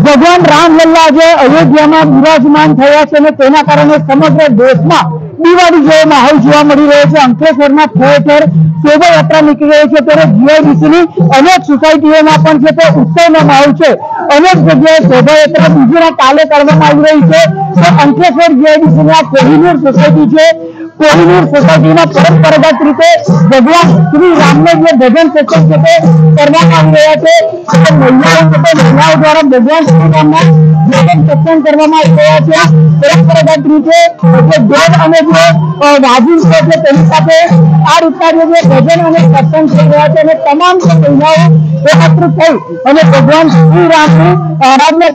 ભગવાન રામલલ્લા જે અયોધ્યામાં બિરાજમાન થયા છે અને તેના કારણે સમગ્ર દેશમાં દિવાળી જેવો માહોલ જોવા મળી રહ્યો છે। અંકલેશ્વરમાં ઠેર ઠેર શોભાયાત્રા નીકળી રહી છે, ત્યારે જીઆઈડીસીની અનેક સોસાયટીઓમાં પણ છે તે ઉત્સવનો માહોલ છે। અનેક જગ્યાએ શોભાયાત્રા બીજીના કાલે કરવામાં આવી રહી છે। તો અંકલેશ્વર જીઆઈડીસીની આ કોહિનૂર સોસાયટી છે, કોહિનૂર સોસાયટીમાં પરંપરાગત રીતે ભગવાન શ્રી રામને જે ભજન સત્સંગ છે તે કરવામાં આવી રહ્યા છે। મહિલાઓ દ્વારા ભગવાન શ્રી રામના ભજન સત્સંગ કરવામાં આવી રહ્યા છે। પરંપરાગત રીતે જે દેવ અને જે વાજિંત્ર છે તેની સાથે આ રીતના જે ભજન અને સત્સંગ થઈ રહ્યા છે અને તમામ મહિલાઓ એકત્રિત થઈ અને ભગવાન શ્રી રામની આરાધના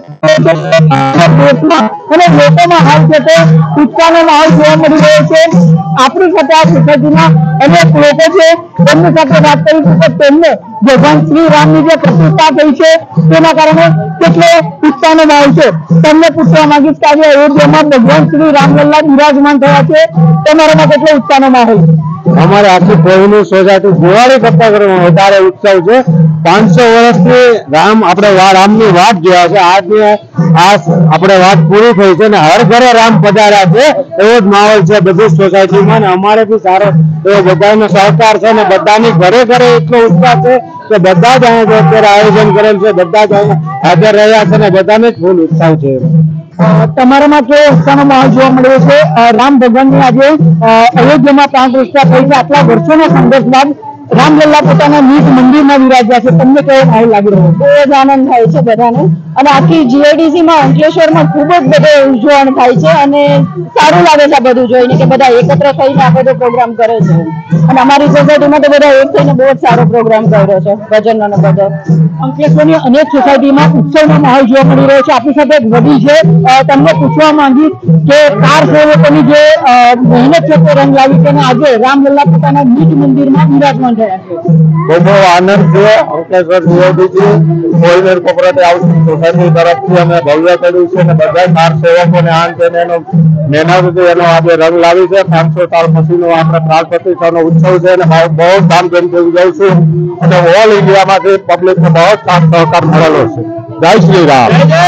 દેશમાં અને લોકોમાં હાલ છે તે ઉત્સાહનો માહોલ જોવા મળી રહ્યો છે। આપણી સાથે આ સોસાયટીના અનેક લોકો છે, તેમની સાથે વાત કરીશું કે તેમને ભગવાન શ્રી રામની જે પ્રતિષ્ઠા થઈ છે તેના કારણે કેટલો ઉત્સાહનો માહોલ છે। તમને પૂછવા માંગીશ કે આજે અયોધ્યામાં ભગવાન શ્રી રામલલ્લા બિરાજમાન થયા છે, તમારામાં કેટલો ઉત્સાહનો માહોલ? અમારે આખી કોહિનૂર સોસાયટી દિવાળી કરતા વધારે ઉત્સવ છે। 500 વર્ષથી રામની વાત જોયા છે, આજની આપણે વાત પૂરી થઈ છે ને હર ઘરે રામ પધાર્યા છે એવો જ માહોલ છે બધી સોસાયટીમાં ને અમારે બી સારો એવો બધાનો સહકાર છે ને બધાની ઘરે ઘરે એટલો ઉત્સાહ છે કે બધા જ અહીંયા અત્યારે આયોજન કરેલ છે, બધા જ અહીંયા હાજર રહ્યા છે ને બધાને જ ફૂલ ઉત્સાહ છે। તમારામાં કેવો ઉત્સાહનો માહોલ જોવા મળ્યો છે? રામ ભગવાનની આજે અયોધ્યામાં પ્રાણ પ્રતિષ્ઠા થઈ છે, આટલા વર્ષોના સંઘર્ષ બાદ રામલલ્લા પોતાના નિજ મંદિરમાં વિરાજ્યા છે, તમને કેવો માહોલ લાગી રહ્યો? બહુ જ આનંદ થાય છે બધાને અને આખી જીઆઈડીસીમાં અંકલેશ્વરમાં ખૂબ જ બધો ઉજવણ થાય છે અને સારું લાગે છે આ બધું જોઈને કે બધા એકત્ર થઈને આ બધો પ્રોગ્રામ કરે છે અને અમારી સોસાયટીમાં તો બધા એક થઈને બહુ જ સારો પ્રોગ્રામ કર્યો છે ભજનનો ને બધો। અંકલેશ્વરની અનેક સોસાયટીમાં ઉત્સવનો માહોલ જોવા મળી રહ્યો છે। આપણી સાથે એક વડીલ છે, તમને પૂછવા માંગી કે કાર સેવકોની જે મહેનત છે તે રંગ લાવી છે અને આજે રામલલ્લા પોતાના નિજ મંદિરમાં બિરાજમાન થયા છે। બહુ આનંદ છે। Ankleshwar GIDC Kohinoor cooperative housing society તરફથી અમે ભવ્ય કર્યું છે અને બધા કાર સેવકોને આનંદ છે એનો મહેનત એનો આજે રંગ લાવી છે। 500 સાલ પછીનો આપણે પ્રાણ પ્રતિષ્ઠાનો ઉત્સવ છે અને બહુ ધામધૂમથી ઉજવશું અને ઓલ ઇન્ડિયામાંથી પબ્લિકને બહુ સાથ સહકાર મળેલો છે। જય શ્રી રામ।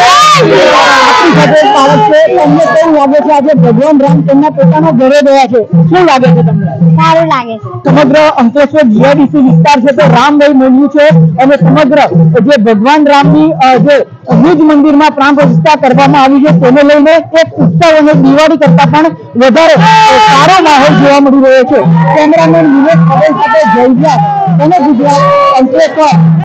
તમને કેવું લાગે છે આજે ભગવાન રામ તેમના પોતાના ઘરે ગયા છે, શું લાગે છે તમને? સારું લાગે છે। સમગ્ર અંકલેશ્વર જીઆઈડીસી વિસ્તાર છે તે રામભાઈ મોલ્યું છે અને સમગ્ર જે ભગવાન રામની જે નિજ મંદિરમાં પ્રાણ પ્રતિષ્ઠા કરવામાં આવી છે તેને લઈને એક ઉત્સવ અને દિવાળી કરતા પણ વધારે સારો માહોલ જોવા મળી રહ્યો છે। કેમેરામેન વિનેશ પટેલ સાથે જયજા અને ગુજરાત અંકલેશ્વર।